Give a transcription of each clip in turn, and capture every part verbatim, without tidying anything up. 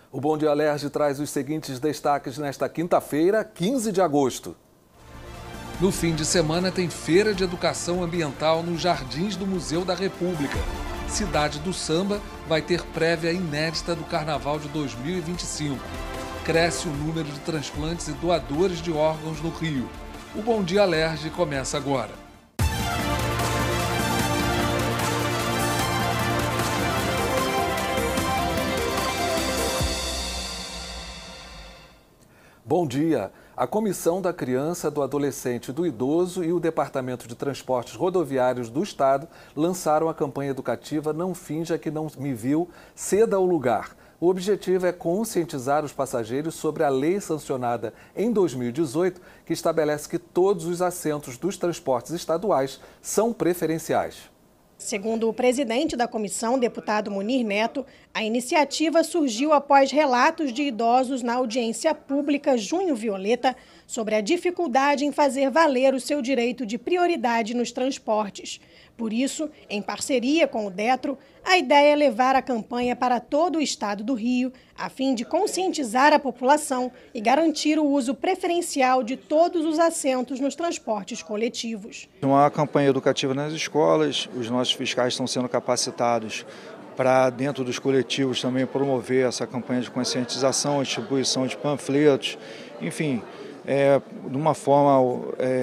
O Bom Dia Alerj traz os seguintes destaques nesta quinta-feira, quinze de agosto. No fim de semana tem Feira de Educação Ambiental nos Jardins do Museu da República. Cidade do Samba vai ter prévia inédita do Carnaval de dois mil e vinte e cinco. Cresce o número de transplantes e doadores de órgãos no Rio. O Bom Dia Alerj começa agora. Bom dia! A Comissão da Criança, do Adolescente e do Idoso e o Departamento de Transportes Rodoviários do Estado lançaram a campanha educativa Não Finja que Não Me Viu, Ceda ao Lugar. O objetivo é conscientizar os passageiros sobre a lei sancionada em dois mil e dezoito, que estabelece que todos os assentos dos transportes estaduais são preferenciais. Segundo o presidente da comissão, deputado Munir Neto, a iniciativa surgiu após relatos de idosos na audiência pública Junho Violeta sobre a dificuldade em fazer valer o seu direito de prioridade nos transportes. Por isso, em parceria com o Detro, a ideia é levar a campanha para todo o estado do Rio, a fim de conscientizar a população e garantir o uso preferencial de todos os assentos nos transportes coletivos. Uma campanha educativa nas escolas, os nossos fiscais estão sendo capacitados para, dentro dos coletivos, também promover essa campanha de conscientização, distribuição de panfletos, enfim, é, de uma forma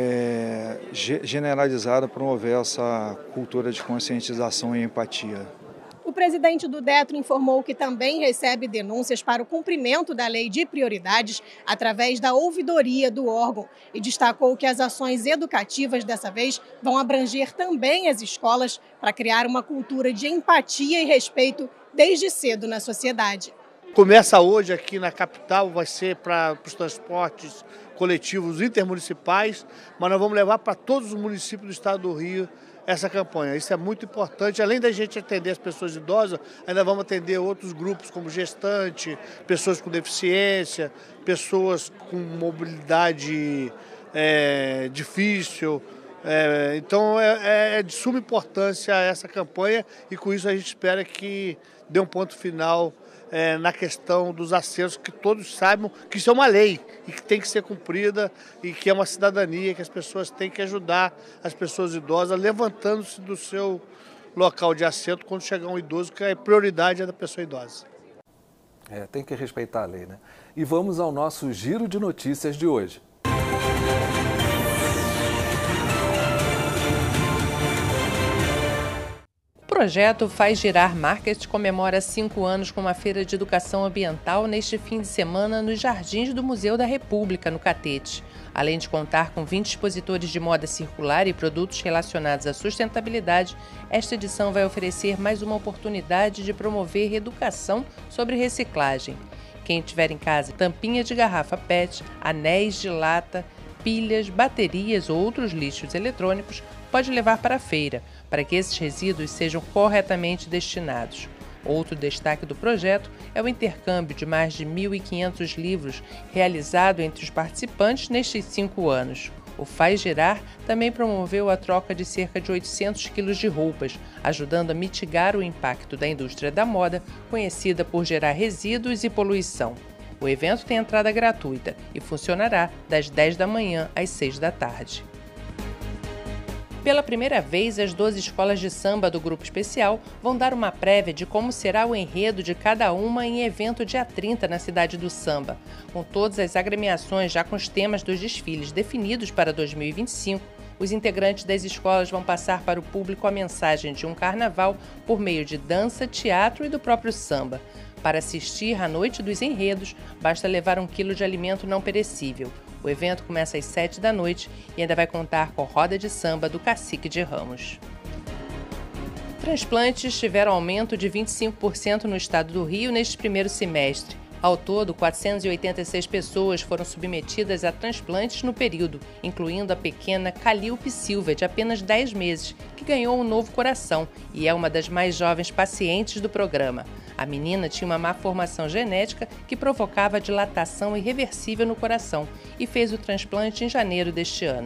é, generalizada, promover essa cultura de conscientização e empatia. O presidente do Detro informou que também recebe denúncias para o cumprimento da lei de prioridades através da ouvidoria do órgão e destacou que as ações educativas dessa vez vão abranger também as escolas para criar uma cultura de empatia e respeito desde cedo na sociedade. Começa hoje aqui na capital, vai ser para os transportes coletivos intermunicipais, mas nós vamos levar para todos os municípios do estado do Rio essa campanha. Isso é muito importante. Além da gente atender as pessoas idosas, ainda vamos atender outros grupos como gestante, pessoas com deficiência, pessoas com mobilidade é, difícil. É, então é, é de suma importância essa campanha e com isso a gente espera que dê um ponto final É, na questão dos assentos, que todos saibam que isso é uma lei e que tem que ser cumprida e que é uma cidadania, que as pessoas têm que ajudar as pessoas idosas levantando-se do seu local de assento quando chegar um idoso, que a prioridade é da pessoa idosa. É, tem que respeitar a lei, né? E vamos ao nosso giro de notícias de hoje. O projeto Faz Girar Market comemora cinco anos com uma feira de educação ambiental neste fim de semana nos Jardins do Museu da República, no Catete. Além de contar com vinte expositores de moda circular e produtos relacionados à sustentabilidade, esta edição vai oferecer mais uma oportunidade de promover educação sobre reciclagem. Quem tiver em casa tampinha de garrafa P E T, anéis de lata, pilhas, baterias ou outros lixos eletrônicos pode levar para a feira, para que esses resíduos sejam corretamente destinados. Outro destaque do projeto é o intercâmbio de mais de mil e quinhentos livros realizado entre os participantes nestes cinco anos. O Faz Girar também promoveu a troca de cerca de oitocentos quilos de roupas, ajudando a mitigar o impacto da indústria da moda, conhecida por gerar resíduos e poluição. O evento tem entrada gratuita e funcionará das dez da manhã às seis da tarde. Pela primeira vez, as doze escolas de samba do Grupo Especial vão dar uma prévia de como será o enredo de cada uma em evento dia trinta na Cidade do Samba. Com todas as agremiações já com os temas dos desfiles definidos para dois mil e vinte e cinco, os integrantes das escolas vão passar para o público a mensagem de um carnaval por meio de dança, teatro e do próprio samba. Para assistir à Noite dos Enredos, basta levar um quilo de alimento não perecível. O evento começa às sete da noite e ainda vai contar com roda de samba do Cacique de Ramos. Transplantes tiveram aumento de vinte e cinco por cento no estado do Rio neste primeiro semestre. Ao todo, quatrocentas e oitenta e seis pessoas foram submetidas a transplantes no período, incluindo a pequena Calilpe Silva, de apenas dez meses, que ganhou um novo coração e é uma das mais jovens pacientes do programa. A menina tinha uma má formação genética que provocava dilatação irreversível no coração e fez o transplante em janeiro deste ano.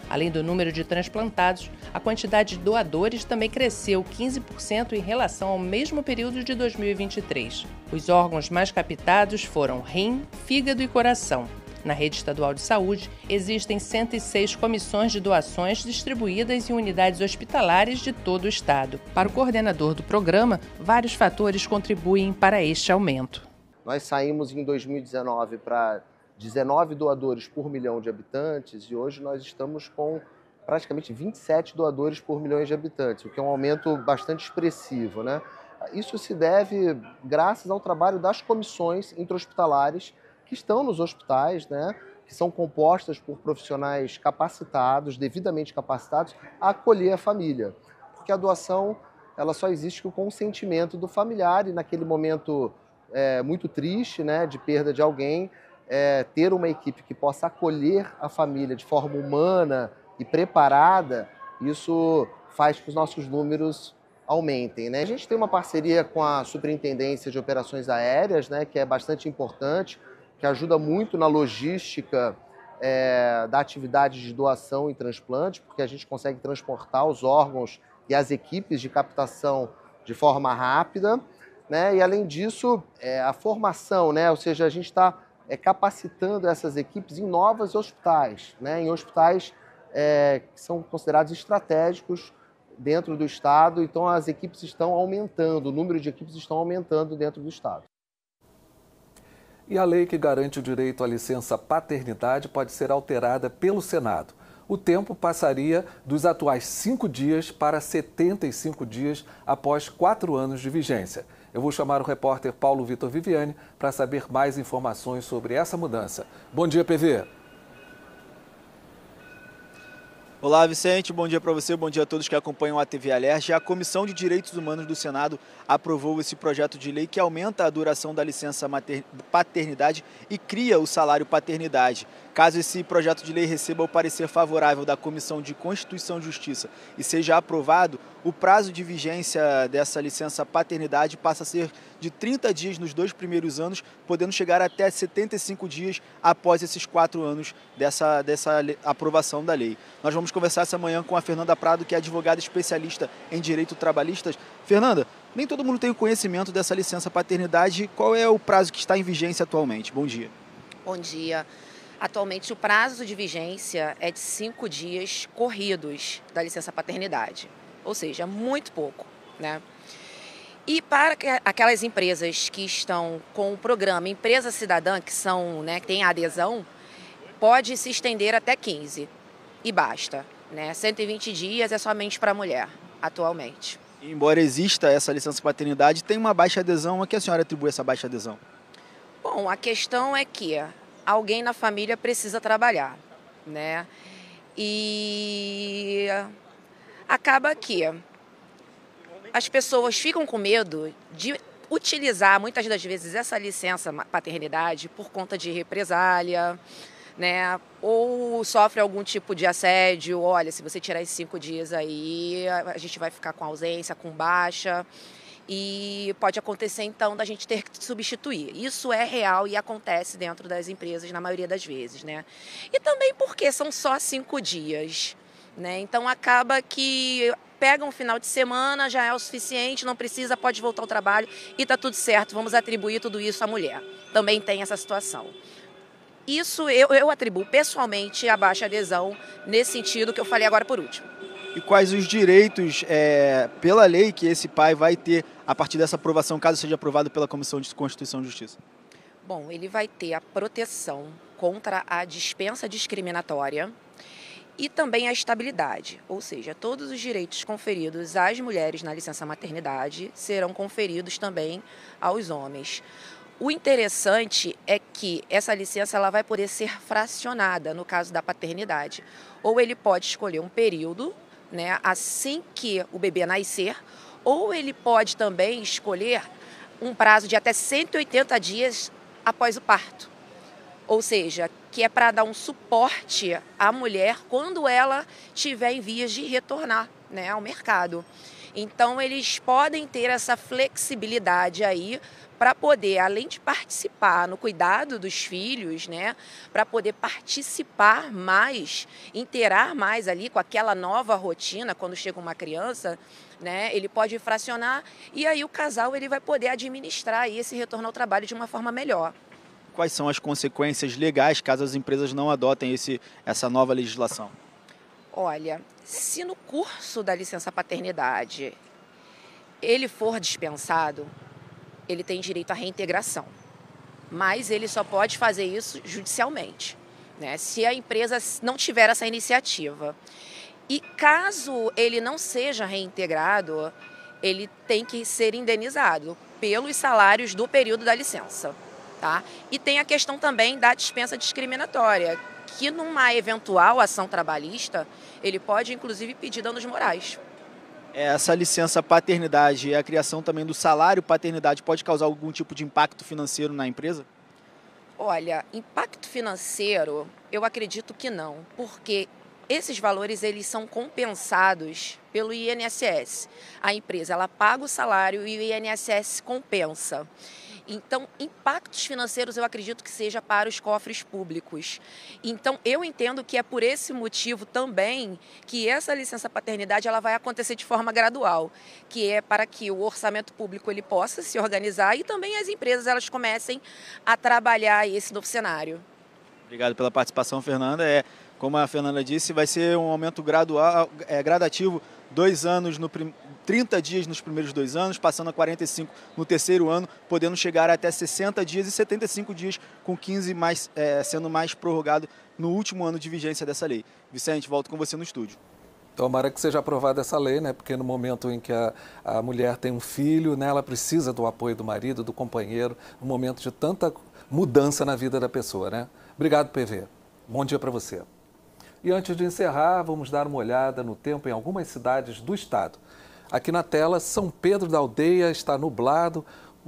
Além do número de transplantados, a quantidade de doadores também cresceu quinze por cento em relação ao mesmo período de dois mil e vinte e três. Os órgãos mais captados foram rim, fígado e coração. Na rede estadual de saúde, existem cento e seis comissões de doações distribuídas em unidades hospitalares de todo o estado. Para o coordenador do programa, vários fatores contribuem para este aumento. Nós saímos em dois mil e dezenove para dezenove doadores por milhão de habitantes e hoje nós estamos com praticamente vinte e sete doadores por milhão de habitantes, o que é um aumento bastante expressivo, né? Isso se deve graças ao trabalho das comissões intra-hospitalares que estão nos hospitais, né? Que são compostas por profissionais capacitados, devidamente capacitados, a acolher a família. Porque a doação ela só existe com o consentimento do familiar e naquele momento é, muito triste, né, de perda de alguém, É, ter uma equipe que possa acolher a família de forma humana e preparada, isso faz que os nossos números aumentem, né? A gente tem uma parceria com a Superintendência de Operações Aéreas, né, que é bastante importante, que ajuda muito na logística é, da atividade de doação e transplante, porque a gente consegue transportar os órgãos e as equipes de captação de forma rápida, né? E além disso, é, a formação, né? Ou seja, a gente está É, capacitando essas equipes em novos hospitais, né? Em hospitais é, que são considerados estratégicos dentro do estado, então as equipes estão aumentando, o número de equipes estão aumentando dentro do estado. E a lei que garante o direito à licença paternidade pode ser alterada pelo Senado. O tempo passaria dos atuais cinco dias para setenta e cinco dias após quatro anos de vigência. Eu vou chamar o repórter Paulo Vitor Viviani para saber mais informações sobre essa mudança. Bom dia, P V. Olá, Vicente. Bom dia para você, bom dia a todos que acompanham a T V Alerj. A Comissão de Direitos Humanos do Senado aprovou esse projeto de lei que aumenta a duração da licença paternidade e cria o salário paternidade. Caso esse projeto de lei receba o parecer favorável da Comissão de Constituição e Justiça e seja aprovado, o prazo de vigência dessa licença paternidade passa a ser de trinta dias nos dois primeiros anos, podendo chegar até setenta e cinco dias após esses quatro anos dessa, dessa aprovação da lei. Nós vamos conversar essa manhã com a Fernanda Prado, que é advogada especialista em direito trabalhista. Fernanda, nem todo mundo tem o conhecimento dessa licença paternidade. Qual é o prazo que está em vigência atualmente? Bom dia. Bom dia. Atualmente, o prazo de vigência é de cinco dias corridos da licença paternidade, ou seja, muito pouco, né? E para aquelas empresas que estão com o programa Empresa Cidadã, que são, né, que tem adesão, pode se estender até quinze e basta, né? cento e vinte dias é somente para a mulher, atualmente. Embora exista essa licença paternidade, tem uma baixa adesão. A que a senhora atribui essa baixa adesão? Bom, a questão é que alguém na família precisa trabalhar, né? E acaba que as pessoas ficam com medo de utilizar, muitas das vezes, essa licença paternidade por conta de represália, né? Ou sofre algum tipo de assédio. Olha, se você tirar esses cinco dias aí, a gente vai ficar com ausência, com baixa. E pode acontecer, então, da gente ter que substituir. Isso é real e acontece dentro das empresas, na maioria das vezes, né? E também porque são só cinco dias, né? Então, acaba que pega um final de semana, já é o suficiente, não precisa, pode voltar ao trabalho e tá tudo certo, vamos atribuir tudo isso à mulher. Também tem essa situação. Isso eu, eu atribuo pessoalmente a baixa adesão, nesse sentido que eu falei agora por último. E quais os direitos, é, pela lei, que esse pai vai ter a partir dessa aprovação, caso seja aprovado pela Comissão de Constituição e Justiça? Bom, ele vai ter a proteção contra a dispensa discriminatória e também a estabilidade, ou seja, todos os direitos conferidos às mulheres na licença maternidade serão conferidos também aos homens. O interessante é que essa licença ela vai poder ser fracionada no caso da paternidade, ou ele pode escolher um período, né, assim que o bebê nascer, ou ele pode também escolher um prazo de até cento e oitenta dias após o parto. Ou seja, que é para dar um suporte à mulher quando ela estiver em vias de retornar, né, ao mercado. Então, eles podem ter essa flexibilidade aí para poder, além de participar no cuidado dos filhos, né, para poder participar mais, interar mais ali com aquela nova rotina quando chega uma criança, né, ele pode fracionar e aí o casal ele vai poder administrar aí esse retorno ao trabalho de uma forma melhor. Quais são as consequências legais caso as empresas não adotem esse, essa nova legislação? Olha, se no curso da licença paternidade ele for dispensado, ele tem direito à reintegração, mas ele só pode fazer isso judicialmente, né? Se a empresa não tiver essa iniciativa. E caso ele não seja reintegrado, ele tem que ser indenizado pelos salários do período da licença, tá? E tem a questão também da dispensa discriminatória, que numa eventual ação trabalhista, ele pode inclusive pedir danos morais. Essa licença paternidade e a criação também do salário paternidade pode causar algum tipo de impacto financeiro na empresa? Olha, impacto financeiro, eu acredito que não, porque esses valores eles são compensados pelo I N S S. A empresa ela paga o salário e o I N S S compensa. Então, impactos financeiros eu acredito que seja para os cofres públicos. Então, eu entendo que é por esse motivo também que essa licença paternidade ela vai acontecer de forma gradual, que é para que o orçamento público ele possa se organizar e também as empresas elas comecem a trabalhar esse novo cenário. Obrigado pela participação, Fernanda. É, como a Fernanda disse, vai ser um aumento gradual, é, gradativo, dois anos no prim... trinta dias nos primeiros dois anos, passando a quarenta e cinco no terceiro ano, podendo chegar até sessenta dias e setenta e cinco dias, com quinze mais, é, sendo mais prorrogado no último ano de vigência dessa lei. Vicente, volto com você no estúdio. Tomara que seja aprovada essa lei, né? Porque no momento em que a, a mulher tem um filho, né, ela precisa do apoio do marido, do companheiro, no momento de tanta mudança na vida da pessoa, né? Obrigado, P V. Bom dia para você. E antes de encerrar, vamos dar uma olhada no tempo em algumas cidades do estado. Aqui na tela, São Pedro da Aldeia está nublado,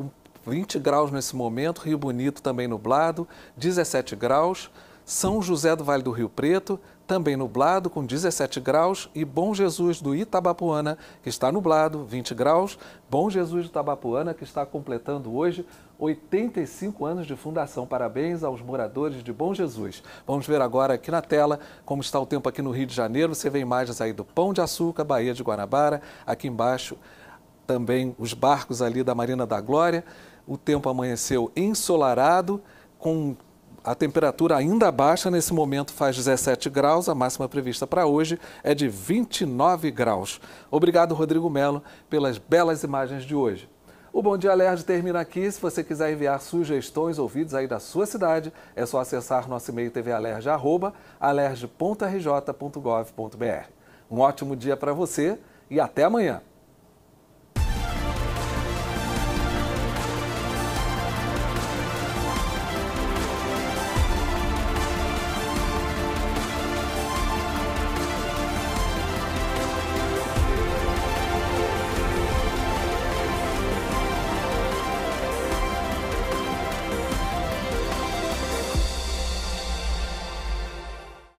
vinte graus nesse momento, Rio Bonito também nublado, dezessete graus, São José do Vale do Rio Preto, também nublado, com dezessete graus, e Bom Jesus do Itabapuana, que está nublado, vinte graus, Bom Jesus do Itabapuana, que está completando hoje oitenta e cinco anos de fundação. Parabéns aos moradores de Bom Jesus. Vamos ver agora aqui na tela como está o tempo aqui no Rio de Janeiro. Você vê imagens aí do Pão de Açúcar, Baía de Guanabara, aqui embaixo também os barcos ali da Marina da Glória. O tempo amanheceu ensolarado, com a temperatura ainda baixa, nesse momento faz dezessete graus, a máxima prevista para hoje é de vinte e nove graus. Obrigado, Rodrigo Melo, pelas belas imagens de hoje. O Bom Dia Alerj termina aqui. Se você quiser enviar sugestões ou vídeos aí da sua cidade, é só acessar nosso e-mail tvalerj arroba alerj ponto r j ponto gov ponto br. Um ótimo dia para você e até amanhã.